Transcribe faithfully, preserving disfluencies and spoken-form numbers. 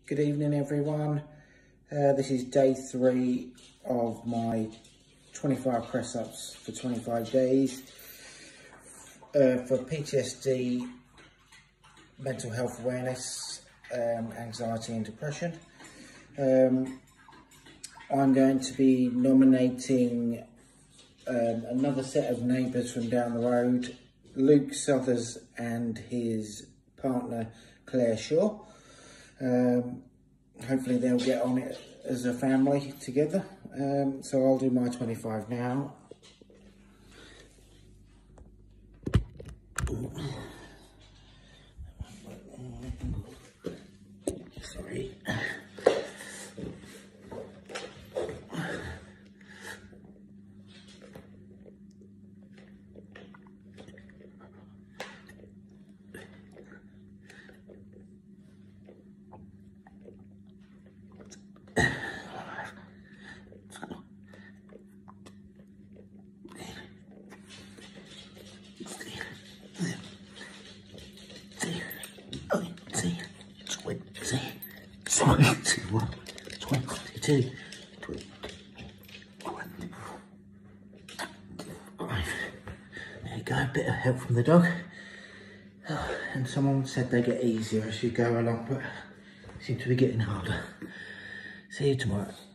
Good evening everyone. Uh, this is day three of my twenty-five press ups for twenty-five days uh, for P T S D, mental health awareness, um, anxiety and depression. Um, I'm going to be nominating um, another set of neighbours from down the road, Luke Southers and his partner Claire Shaw. Um, hopefully they'll get on it as a family together. Um, so I'll do my twenty-five now. Sorry. twenty-one, twenty-two, twenty-one. There you go, a bit of help from the dog. Oh, and someone said they get easier as you go along, but seem to be getting harder. See you tomorrow.